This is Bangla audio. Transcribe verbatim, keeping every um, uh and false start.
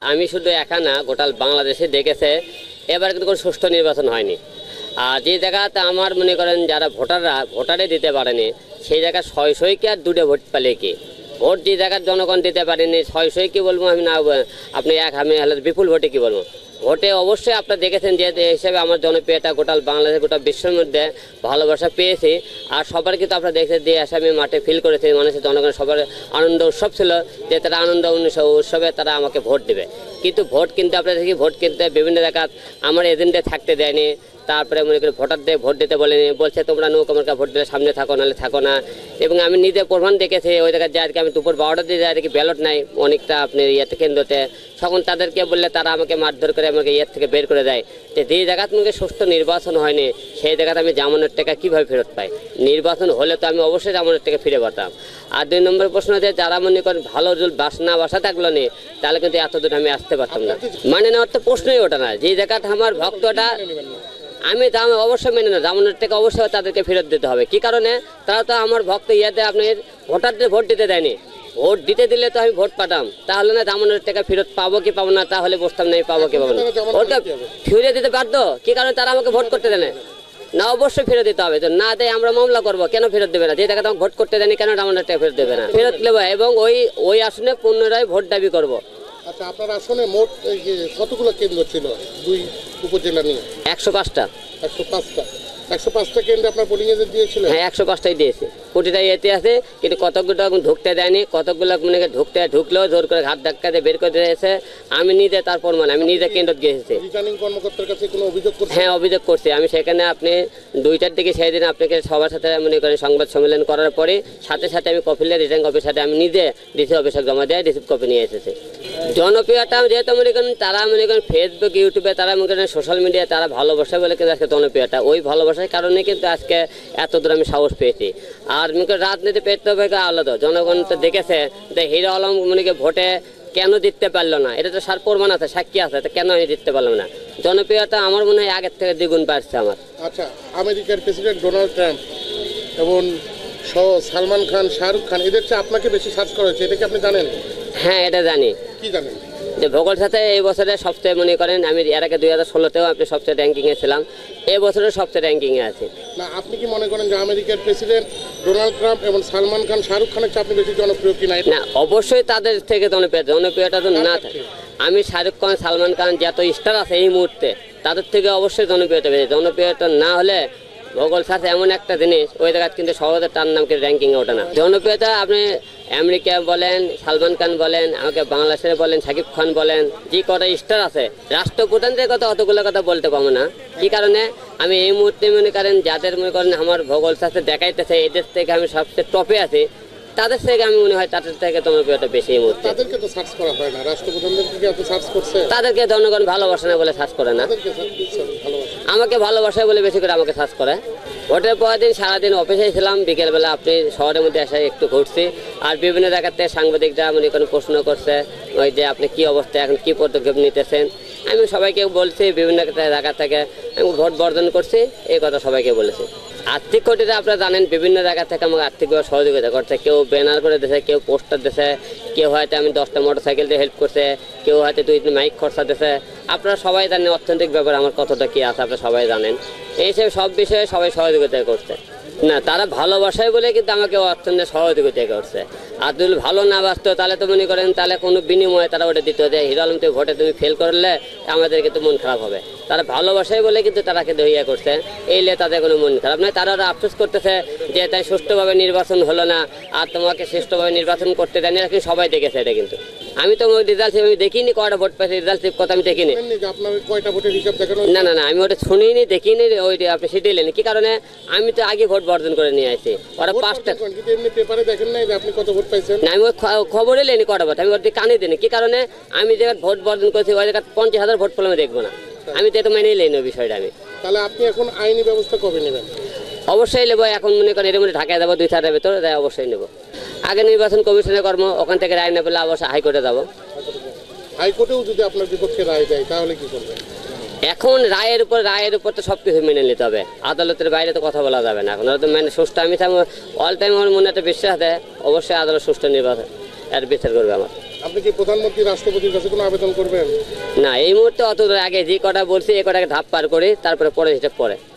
আমি শুধু একা না, গোটা বাংলাদেশে দেখেছে এবার কিন্তু কোনো সুষ্ঠু নির্বাচন হয়নি। আর যে জায়গাতে আমার মনে করেন যারা ভোটাররা ভোটারে দিতে পারেনি, সেই জায়গায় ছয় ছয় কি আর দুটো ভোট পেলে কি, ভোট যে জায়গার জনগণ দিতে পারেনি ছয় ছয় কি বলবো আমি না, আপনি এক আমি হলে বিপুল ভোটে কি বলবো। ভোটে অবশ্যই আপনারা দেখেছেন যে হিসেবে আমার জনপ্রিয়তা গোটা বাংলাদেশ গোটা বিশ্বের মধ্যে ভালোবাসা পেয়েছি। আর সবার কিন্তু আপনারা দেখেছেন যে এসে আমি মাঠে ফিল করেছি, মানুষের জনগণ সবার আনন্দ উৎসব ছিল যে তারা আনন্দ উৎসবে তারা আমাকে ভোট দেবে। কিন্তু ভোট কিন্তু আপনারা দেখি ভোট কিনতে বিভিন্ন জায়গা আমার এজেন্টে থাকতে দেয়নি। তারপরে মনে করি ভোটারদের ভোট দিতে বলেনি, বলছে তোমরা নৌকা মার্কা ভোট দিলে সামনে থাকো নাহলে থাকো না। এবং আমি নিজে প্রমাণ দেখেছি ওই জায়গায় যায় আর কি আমি দুপুর বারোটা দিয়ে যায় আর কি ব্যালট নাই অনেকটা আপনার ইয়েতে কেন্দ্রতে, তখন তাদেরকে বললে তারা আমাকে মারধর করে আমাকে ইয়ের থেকে বের করে দেয়। তো যেই জায়গাতে আমাকে সুষ্ঠু নির্বাচন হয়নি সেই জায়গাতে আমি জামানের টাকা কীভাবে ফেরত পাই? নির্বাচন হলে তো আমি অবশ্যই জামানের টাকা ফিরে পেতাম। আর দুই নম্বর প্রশ্ন যে যারা মনে করেন ভালো জল বাস না বাসা থাকলো নি, তাহলে কিন্তু এত দূর আমি আসতে পারতাম না। মানে নেওয়ার তো প্রশ্নই ওঠে না। যেই জায়গাটা আমার ভক্তটা আমি দাম অবশ্যই মেনে না, জামানের টাকা অবশ্যই তাদেরকে ফেরত দিতে হবে। কি কারণে? তারা তো আমার ভক্ত ইয়েতে আপনি ভোটারদের ভোট দিতে দেয়নি। ভোট দিতে দিলে তো আমি ভোট পাতাম, তাহলে না জামানের টাকা ফেরত পাবো কি পাবো না, তাহলে বসতাম না পাবো কি পাবো না। ওটা ফিরে দিতে পারতো, কি কারণে তারা আমাকে ভোট করতে দেয় না, অবশ্যই ফেরত দিতে হবে। তো না দেয় আমরা মামলা করবো, কেন ফেরত দেবে না? যে টাকা আমাকে ভোট করতে দেয়নি কেন জামানের টাকা ফেরত দেবে না? ফেরত দেবো এবং ওই ওই আসনে পুনরায় ভোট দাবি করবো। আচ্ছা, আপনার আসনে মোট কতগুলো কেন্দ্র ছিল দুই উপজেলা নিয়ে? একশো পাঁচটা। একশো পাঁচটা একশো পাঁচটা কেন্দ্রে আপনার পোলিং এজেন্ট দিয়েছিল? হ্যাঁ, একশো পাঁচটাই দিয়েছে। কোটিটা এতে আছে, কিন্তু কতগুলো ঢুকতে দেয়নি, কতগুলো মানে ঢুকতে ঢুকলেও জোর করে ঘাট ধাক্কা দিয়ে বের করে দিয়েছে। আমি নিজে তারপর মানে আমি নিজে কেন্দ্র গিয়েছি। রিটার্নিং কর্মকর্তার কাছে কোনো অভিযোগ করছেন? হ্যাঁ, অভিযোগ করছি আমি। সেখানে আপনি দুইটার দিকে সেই দিন আপনাকে সবার সাথে মনে করেন সংবাদ সম্মেলন করার পরে সাথে সাথে আমি কপিলে রিটার্নিং কপির সাথে আমি নিজে ডিসি অফিসে জমা দেয় রিসিভ কপি নিয়ে এসেছি। জনপ্রিয়তা যেহেতু মনে করেন তারা মনে করেন ফেসবুক ইউটিউবে তারা মনে করেন সোশ্যাল মিডিয়ায় তারা ভালোবাসে বলে কিন্তু আজকে জনপ্রিয়তা, ওই ভালোবাসার কারণে কিন্তু আজকে এত দূর আমি সাহস পেয়েছি। আর মনে করেন রাজনীতি পেতে হবে আলাদা, জনগণ তো দেখেছে যে হিরো আলম মনে করেন ভোটে কেন জিততে পারলো না, এটা তো সার প্রমাণ আছে, সাক্ষী আছে, কেন আমি জিততে পারলাম না। জনপ্রিয়তা আমার মনে হয় আগের থেকে দ্বিগুণ বাড়ছে আমার। আচ্ছা, আমেরিকার প্রেসিডেন্ট ডোনাল্ড ট্রাম্প এবং সালমান খান, শাহরুখ খান এদের চেয়ে আপনাকে বেশি সার্চ করা হয়েছে, এটা কি আপনি জানেন? হ্যাঁ, এটা জানি। কি জানেন? যে ভূগোল সাথে এই বছরে সবচেয়ে মনে করেন আমি এর আগে দুই হাজার ষোলোতেও আপনি সবচেয়ে র্যাঙ্কিংয়ে ছিলাম, এই বছরে সবচেয়ে র্যাঙ্কিংয়ে আছে। না, আপনি কি মনে করেন যে আমেরিকার প্রেসিডেন্ট ডোনাল্ড ট্রাম্প এবং সালমান খান, শাহরুখ খানের চেয়ে আপনি বেশি জনপ্রিয় কি না? না, অবশ্যই তাদের থেকে জনপ্রিয়, জনপ্রিয়তা তো না থাকে। আমি শাহরুখ খান, সালমান খান যত স্টার আছে এই মুহূর্তে তাদের থেকে অবশ্যই জনপ্রিয়তা পেয়েছে। জনপ্রিয়তা না হলে ভূগোল সাথে এমন একটা জিনিস ওই জায়গায় কিন্তু সহজে তার নামকে র্যাঙ্কিংয়ে ওঠে না। জনপ্রিয়তা আপনি আমেরিকা বলেন, সালমান খান বলেন, আমাকে বাংলাদেশের বলেন, শাকিব খান বলেন, যে কটা স্টার আছে রাষ্ট্রপ্রধানদের কথা অতগুলো কথা বলতে পারবো না। কি কারণে? আমি এই মুহূর্তে মনে করেন যাদের মনে করেন আমার ভূগোল সাথে দেখাইতেছে এদের থেকে আমি সবচেয়ে টপে আছি, তাদের থেকে আমি মনে হয় তাদের থেকে জনপ্রিয়তা বেশি এই মুহূর্তে। তাদেরকে তো সার্চ করা হয় না, রাষ্ট্রপ্রধানদেরকে কি আপনি সার্চ করছেন? তাদেরকে জনগণ ভালোবাসে না বলে সার্চ করে না, আমাকে ভালোবাসে বলে বেশি করে আমাকে সার্চ করে। ভোটের পরের দিন সারাদিন অফিসে ছিলাম, বিকেলবেলা আপনি শহরের মধ্যে এসে একটু ঘুরছি। আর বিভিন্ন জায়গার থেকে সাংবাদিকরা মনে করেন প্রশ্ন করছে ওই যে আপনি কি অবস্থা, এখন কি পদক্ষেপ নিতেছেন। আমি সবাইকে বলছি বিভিন্ন জায়গা থেকে আমি ভোট বর্জন করছি, এই কথা সবাইকে বলেছি। আর্থিক ক্ষতিটা আপনারা জানেন, বিভিন্ন জায়গা থেকে আমাকে আর্থিকভাবে সহযোগিতা করছে। কেউ ব্যানার করে দিয়েছে, কেউ পোস্টার দিয়েছে, কেউ হয়তো আমি দশটা মোটর সাইকেল দিয়ে হেল্প করছে, কেউ হয়তো দুই তিন মাইক খরচা দিয়েছে। আপনারা সবাই জানেন অর্থনৈতিক ব্যাপারে আমার কতটা কী আছে, আপনারা সবাই জানেন। এইসব সব বিষয়ে সবাই সহযোগিতা করছে। না, তারা ভালোবাসায় বলে কিন্তু আমাকে অর্থনৈতিক সহযোগিতা করছে। আর যদি ভালো না বাসতো তাহলে তো মনে করেন তাহলে কোনো বিনিময়ে তারা ওটা দিত যে হিরো আলম তুমি ভোটে তুমি ফেল করলে আমাদের কিন্তু মন খারাপ হবে। তারা ভালোবাসায় বলে কিন্তু তারা কিন্তু ইয়ে করছে, এইলে তাদের কোনো মন খারাপ নয়। তারা আফসোস করতেছে যে তাই সুষ্ঠুভাবে নির্বাচন হলো না আর তোমাকে সুষ্ঠুভাবে নির্বাচন করতে দেয়নি, কিন্তু সবাই দেখেছে এটা। কিন্তু আমি তো ওই রেজাল্ট আমি দেখিনি, কয়টা ভোট পাইছি রেজাল্ট কথা আমি দেখিনি। না না না, আমি ওটা শুনিনি, দেখিনি, ওই আপনি সেটাই লেনি। কি কারণে? আমি তো আগে ভোট বর্জন করে নিয়ে আসছি। ওরা পাঁচটা না, আমি ওই খবরে লেনি কটা ভোট, আমি ওর দিকে কানে দিইনি। কি কারণে? আমি যে ভোট বর্জন করেছি ওই জায়গায় পঞ্চাশ হাজার ভোট পেলে আমি দেখবো না, আমি তো এটা মেনেই লেনি ওই বিষয়টা। আমি তাহলে আপনি এখন আইনি ব্যবস্থা কবে নেবেন? অবশ্যই নেবো। এখন মনে করেন এর মধ্যে ঢাকায় যাবো দুই চারের ভেতরে, অবশ্যই নেবো। আগে নির্বাচন কমিশনের কর্ম, ওখান থেকে রায় না পেলে অবশ্যই হাইকোর্টে যাবো। হাইকোর্টেও যদি আপনার বিপক্ষে রায় দেয় তাহলে কি করবেন? এখন রায়ের উপর রায়ের উপর তো সব কিছু মেনে নিতে হবে, আদালতের বাইরে তো কথা বলা যাবে না। এখন তো মানে সুষ্ঠু, আমি অল টাইম আমার মনে একটা বিশ্বাস দেয় অবশ্যই আদালত সুষ্ঠু নির্বাচন এর বিচার করবে আমার। আপনি কি প্রধানমন্ত্রী রাষ্ট্রপতির কাছে কোনো আবেদন করবেন? না, এই মুহূর্তে অত দূর আগে যে কটা বলছি এই কটাকে ধাপ পার করে তারপরে পরে সেটা পরে